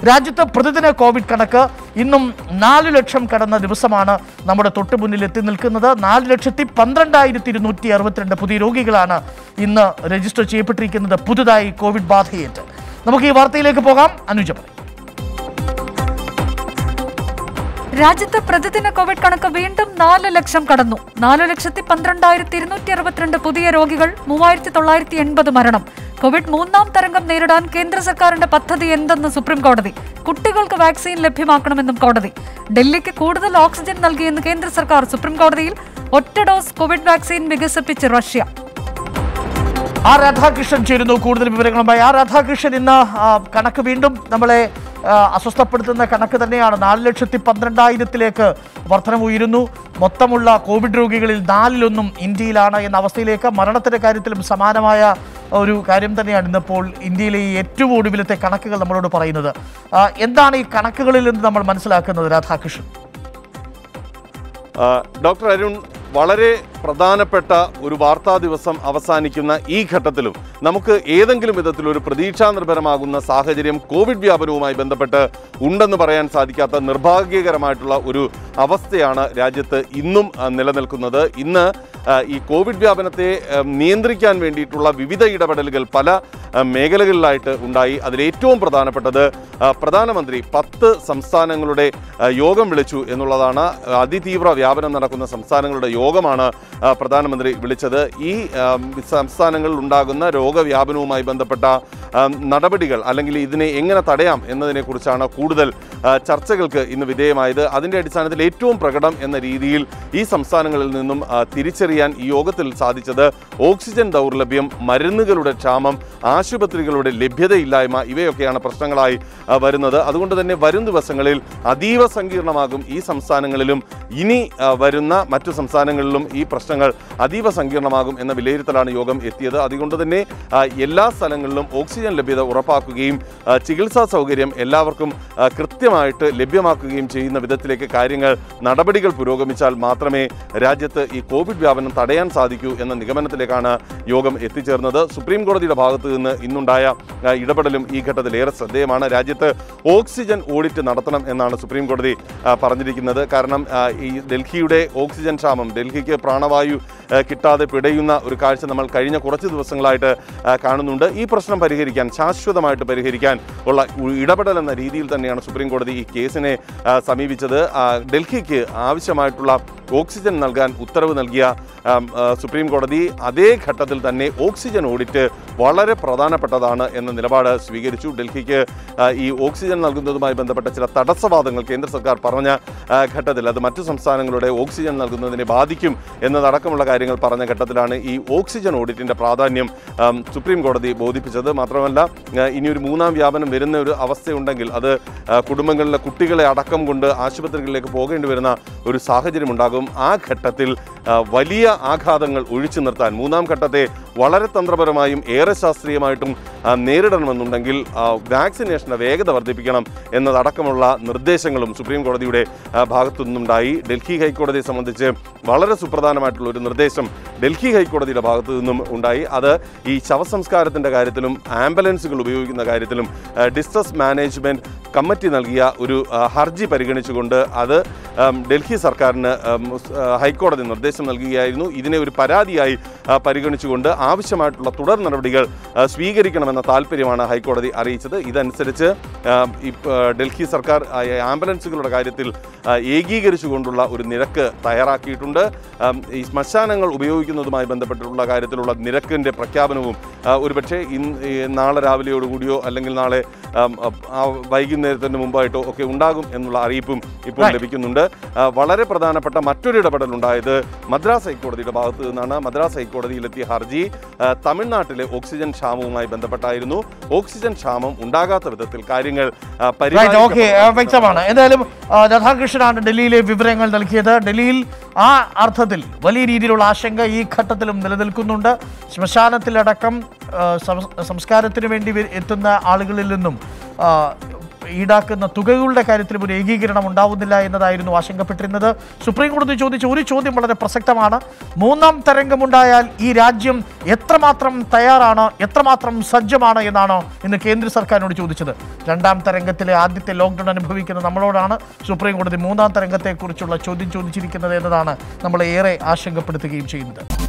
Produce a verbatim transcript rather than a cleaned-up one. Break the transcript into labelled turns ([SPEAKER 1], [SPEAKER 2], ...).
[SPEAKER 1] രാജ്യത്ത് പ്രതിദിന കോവിഡ് കണക്ക് ഇന്നും നാലു ലക്ഷം കടന്ന ദിവസമാണ് നമ്മുടെ തൊട്ടു മുന്നിൽ എത്തി നിൽക്കുന്നത്. നാല് ലക്ഷത്തി പന്ത്രണ്ടായിരത്തി ഇരുന്നൂറ്റി അറുപത്തിരണ്ട് പുതിയ രോഗികളാണ് ഇന്ന് രജിസ്റ്റർ ചെയ്യപ്പെട്ടിരിക്കുന്നത് പുതുതായി കോവിഡ് ബാധയേറ്റ്. നമുക്ക് ഈ വാർത്തയിലേക്ക് പോകാം. അനുജ പറയും.
[SPEAKER 2] രാജ്യത്ത് പ്രതിദിന കോവിഡ് കണക്ക് വീണ്ടും നാല് ലക്ഷം കടന്നു. നാല് ലക്ഷത്തി പന്ത്രണ്ടായിരത്തി ഇരുന്നൂറ്റി അറുപത്തിരണ്ട് പുതിയ രോഗികൾ, മൂവായിരത്തി തൊള്ളായിരത്തി എൺപത് മരണം. കോവിഡ് മൂന്നാം തരംഗം നേരിടാൻ കേന്ദ്ര സർക്കാരിന്റെ പദ്ധതി എന്തെന്ന് സുപ്രീം കോടതി. കുട്ടികൾക്ക് വാക്സിൻ ലഭ്യമാക്കണമെന്നും കോടതി. ഡൽഹിക്ക് കൂടുതൽ ഓക്സിജൻ നൽകിയെന്ന് കേന്ദ്ര സർക്കാർ സുപ്രീം കോടതിയിൽ. ഒറ്റ ഡോസ് കോവിഡ് വാക്സിൻ വികസിപ്പിച്ച് റഷ്യ.
[SPEAKER 1] ആർ രാധാകൃഷ്ണൻ ചേരുന്നു കൂടുതൽ വിവരങ്ങളുമായി. ആർ രാധാകൃഷ്ണൻ, ഇന്ന് കണക്ക് വീണ്ടും നമ്മളെ അസ്വസ്ഥപ്പെടുത്തുന്ന കണക്ക് തന്നെയാണ്. നാല് ലക്ഷത്തി പന്ത്രണ്ടായിരത്തിലേക്ക് വർധനവ് ഉയരുന്നു. മൊത്തമുള്ള കോവിഡ് രോഗികളിൽ നാലിലൊന്നും ഇന്ത്യയിലാണ് എന്ന അവസ്ഥയിലേക്ക്. മരണത്തിന്റെ കാര്യത്തിലും സമാനമായ ഒരു കാര്യം തന്നെയാണ് ഇന്നിപ്പോൾ ഇന്ത്യയിലെ ഈ ഏറ്റവും ഒടുവിലത്തെ കണക്കുകൾ നമ്മളോട് പറയുന്നത്. എന്താണ് ഈ കണക്കുകളിൽ നിന്ന് നമ്മൾ മനസ്സിലാക്കുന്നത് രാധാകൃഷ്ണൻ?
[SPEAKER 3] ഡോക്ടർ അരുൺ, വളരെ പ്രധാനപ്പെട്ട ഒരു വാർത്താ ദിവസം അവസാനിക്കുന്ന ഈ ഘട്ടത്തിലും നമുക്ക് ഏതെങ്കിലും വിധത്തിലൊരു പ്രതീക്ഷാ നിർഭരമാകുന്ന സാഹചര്യം കോവിഡ് വ്യാപനവുമായി ബന്ധപ്പെട്ട് ഉണ്ടെന്ന് പറയാൻ സാധിക്കാത്ത നിർഭാഗ്യകരമായിട്ടുള്ള ഒരു അവസ്ഥയാണ് രാജ്യത്ത് ഇന്നും നിലനിൽക്കുന്നത്. ഇന്ന് ഈ കോവിഡ് വ്യാപനത്തെ നിയന്ത്രിക്കാൻ വേണ്ടിയിട്ടുള്ള വിവിധ ഇടപെടലുകൾ പല മേഖലകളിലായിട്ട് ഉണ്ടായി. അതിലേറ്റവും പ്രധാനപ്പെട്ടത് പ്രധാനമന്ത്രി പത്ത് സംസ്ഥാനങ്ങളുടെ യോഗം വിളിച്ചു എന്നുള്ളതാണ്. അതിതീവ്ര വ്യാപനം നടക്കുന്ന സംസ്ഥാനങ്ങളുടെ യോഗമാണ് പ്രധാനമന്ത്രി വിളിച്ചത്. ഈ സംസ്ഥാനങ്ങളിൽ ഉണ്ടാകുന്ന രോഗവ്യാപനവുമായി ബന്ധപ്പെട്ട നടപടികൾ അല്ലെങ്കിൽ ഇതിനെ എങ്ങനെ തടയാം എന്നതിനെക്കുറിച്ചാണ് കൂടുതൽ ചർച്ചകൾക്ക് ഇന്ന് വിധേയമായത്. അതിൻ്റെ അടിസ്ഥാനത്തിൽ ഏറ്റവും പ്രകടം എന്ന രീതിയിൽ ഈ സംസ്ഥാനങ്ങളിൽ നിന്നും തിരിച്ചറിയാൻ ഈ യോഗത്തിൽ സാധിച്ചത് ഓക്സിജൻ ദൗർലഭ്യം, മരുന്നുകളുടെ ക്ഷാമം, ആശുപത്രികളുടെ ലഭ്യതയില്ലായ്മ ഇവയൊക്കെയാണ് പ്രശ്നങ്ങളായി വരുന്നത്. അതുകൊണ്ട് തന്നെ വരും ദിവസങ്ങളിൽ അതീവ സങ്കീർണമാകും ഈ സംസ്ഥാനങ്ങളിലും ഇനി വരുന്ന മറ്റു സംസ്ഥാനങ്ങളിലും ഈ പ്രശ്നങ്ങൾ അതീവ സങ്കീർണമാകും എന്ന വിലയിരുത്തലാണ് യോഗം എത്തിയത്. അതുകൊണ്ട് തന്നെ എല്ലാ സ്ഥലങ്ങളിലും ഓക്സിജൻ ലഭ്യത ഉറപ്പാക്കുകയും ചികിത്സാ സൗകര്യം എല്ലാവർക്കും കൃത്യമായിട്ട് ലഭ്യമാക്കുകയും ചെയ്യുന്ന വിധത്തിലേക്ക് കാര്യങ്ങൾ നടപടികൾ പുരോഗമിച്ചാൽ മാത്രമേ രാജ്യത്ത് ഈ കോവിഡ് വ്യാപനം തടയാൻ സാധിക്കൂ എന്ന നിഗമനത്തിലേക്കാണ് യോഗം എത്തിച്ചേർന്നത്. സുപ്രീം കോടതിയുടെ ഭാഗത്തു നിന്ന് ഇന്നുണ്ടായ ഇടപെടലും ഈ ഘട്ടത്തിൽ ഏറെ ശ്രദ്ധേയമാണ്. രാജ്യത്ത് ഓക്സിജൻ ഓഡിറ്റ് നടത്തണം എന്നാണ് സുപ്രീം കോടതി പറഞ്ഞിരിക്കുന്നത്. കാരണം ഈ ഡൽഹിയുടെ ഓക്സിജൻ ക്ഷാമം, ഡൽഹിക്ക് പ്രാണവായു കിട്ടാതെ പിടയുന്ന ഒരു കാഴ്ച നമ്മൾ കഴിഞ്ഞ കുറച്ച് ദിവസങ്ങളായിട്ട് കാണുന്നുണ്ട്. ഈ പ്രശ്നം പരിഹരിക്കാൻ, ശാശ്വതമായിട്ട് പരിഹരിക്കാൻ ഉള്ള ഇടപെടൽ എന്ന രീതിയിൽ തന്നെയാണ് സുപ്രീം കോടതി ഈ കേസിനെ സമീപിച്ചത്. ഡൽഹിക്ക് ആവശ്യമായിട്ടുള്ള ഓക്സിജൻ നൽകാൻ ഉത്തരവ് നൽകിയ സുപ്രീം കോടതി അതേ ഘട്ടത്തിൽ തന്നെ ഓക്സിജൻ ഓഡിറ്റ് വളരെ പ്രധാനപ്പെട്ടതാണ് എന്ന നിലപാട് സ്വീകരിച്ചു. ഡൽഹിക്ക് ഈ ഓക്സിജൻ നൽകുന്നതുമായി ബന്ധപ്പെട്ട ചില തടസ്സവാദങ്ങൾ കേന്ദ്ര സർക്കാർ പറഞ്ഞ ഘട്ടത്തിൽ അത് മറ്റു സംസ്ഥാനങ്ങളുടെ ഓക്സിജൻ നൽകുന്നതിനെ ബാധിക്കും എന്നതടക്കമുള്ള കാര്യങ്ങൾ പറഞ്ഞ ഘട്ടത്തിലാണ് ഈ ഓക്സിജൻ ഓഡിറ്റിൻ്റെ പ്രാധാന്യം സുപ്രീം കോടതി ബോധിപ്പിച്ചത്. മാത്രമല്ല, ഇനിയൊരു മൂന്നാം വ്യാപനം വരുന്ന ഒരു അവസ്ഥയുണ്ടെങ്കിൽ അത് കുടുംബങ്ങളിലെ കുട്ടികളെ അടക്കം കൊണ്ട് ആശുപത്രികളിലേക്ക് പോകേണ്ടി വരുന്ന ഒരു സാഹചര്യം ഉണ്ടാകും. ആ ഘട്ടത്തിൽ വലിയ ആഘാതങ്ങൾ ഒഴിച്ചു നിർത്താൻ മൂന്നാം ഘട്ടത്തെ വളരെ തന്ത്രപരമായും ഏറെ ശാസ്ത്രീയമായിട്ടും നേരിടണമെന്നുണ്ടെങ്കിൽ വാക്സിനേഷൻ്റെ വേഗത വർദ്ധിപ്പിക്കണം എന്നതടക്കമുള്ള നിർദ്ദേശങ്ങളും സുപ്രീം കോടതിയുടെ ഭാഗത്തു നിന്നുണ്ടായി. ഡൽഹി ഹൈക്കോടതിയെ സംബന്ധിച്ച് വളരെ സുപ്രധാനമായിട്ടുള്ള ഒരു നിർദ്ദേശം ഡൽഹി ഹൈക്കോടതിയുടെ ഭാഗത്തു നിന്നും ഉണ്ടായി. അത് ഈ ശവസംസ്കാരത്തിൻ്റെ കാര്യത്തിലും ആംബുലൻസുകൾ ഉപയോഗിക്കുന്ന കാര്യത്തിലും ഡിസ്ട്രസ് മാനേജ്മെൻറ്റ് കമ്മിറ്റി നൽകിയ ഒരു ഹർജി പരിഗണിച്ചുകൊണ്ട് അത് ഡൽഹി സർക്കാരിന് ഹൈക്കോടതി നിർദ്ദേശം നൽകുകയായിരുന്നു. ഇതിനെ ഒരു പരാതിയായി പരിഗണിച്ചുകൊണ്ട് ആവശ്യമായിട്ടുള്ള തുടർ നടപടികൾ സ്വീകരിക്കണമെന്ന താല്പര്യമാണ് ഹൈക്കോടതി അറിയിച്ചത്. ഇതനുസരിച്ച് ഡൽഹി സർക്കാർ ആംബുലൻസുകളുടെ കാര്യത്തിൽ ഏകീകരിച്ചുകൊണ്ടുള്ള ഒരു നിരക്ക് തയ്യാറാക്കിയിട്ടുണ്ട്. ഈ ശ്മശാനങ്ങൾ ഉപയോഗിക്കുന്നതുമായി ബന്ധപ്പെട്ടുള്ള കാര്യത്തിലുള്ള നിരക്കിൻ്റെ പ്രഖ്യാപനവും ഒരുപക്ഷെ ഇന്ന് നാളെ രാവിലെയോടുകൂടിയോ അല്ലെങ്കിൽ നാളെ വൈകുന്നേരത്തിന് മുമ്പായിട്ടോ ഒക്കെ ഉണ്ടാകും എന്നുള്ള അറിയിപ്പും ഇപ്പോൾ ലഭിക്കുന്നുണ്ട്. വളരെ പ്രധാനപ്പെട്ട മറ്റൊരു ഇടപെടലുണ്ടായത് മദ്രാസ് ഹൈക്കോടതിയുടെ ഭാഗത്തു നിന്നാണ്. മദ്രാസ് ഹൈക്കോടതിയിലെത്തിയ ഹർജി തമിഴ്നാട്ടിലെ ഓക്സിജൻ ക്ഷാമവുമായി ബന്ധപ്പെട്ടായിരുന്നു. ഓക്സിജൻ ക്ഷാമം ഉണ്ടാകാത്ത വിധത്തിൽ കാര്യങ്ങൾ
[SPEAKER 1] വ്യക്തമാണ്. എന്തായാലും രാധാകൃഷ്ണനാണ് ഡൽഹിയിലെ വിവരങ്ങൾ നൽകിയത്. ഡൽഹിയിൽ ആ അർത്ഥത്തിൽ വലിയ രീതിയിലുള്ള ആശങ്ക ഈ ഘട്ടത്തിലും നിലനിൽക്കുന്നുണ്ട്. ശ്മശാനത്തിലടക്കം സംസ്കാരത്തിന് വേണ്ടി എത്തുന്ന ആളുകളിൽ നിന്നും ഈടാക്കുന്ന തുകകളുടെ കാര്യത്തിലും ഒരു ഏകീകരണം ഉണ്ടാവുന്നില്ല എന്നതായിരുന്നു ആശങ്കപ്പെട്ടിരുന്നത്. സുപ്രീം കോടതി ചോദിച്ച ഒരു ചോദ്യം വളരെ പ്രസക്തമാണ്. മൂന്നാം തരംഗമുണ്ടായാൽ ഈ രാജ്യം എത്രമാത്രം തയ്യാറാണ്, എത്രമാത്രം സജ്ജമാണ് എന്നാണ് ഇന്ന് കേന്ദ്ര സർക്കാരിനോട് ചോദിച്ചത്. രണ്ടാം തരംഗത്തിലെ ആദ്യത്തെ ലോക്ക്ഡൌൺ അനുഭവിക്കുന്ന നമ്മളോടാണ് സുപ്രീം കോടതി മൂന്നാം തരംഗത്തെക്കുറിച്ചുള്ള ചോദ്യം ചോദിച്ചിരിക്കുന്നത് എന്നതാണ് നമ്മളെ ഏറെ ആശങ്കപ്പെടുത്തുകയും ചെയ്യുന്നത്.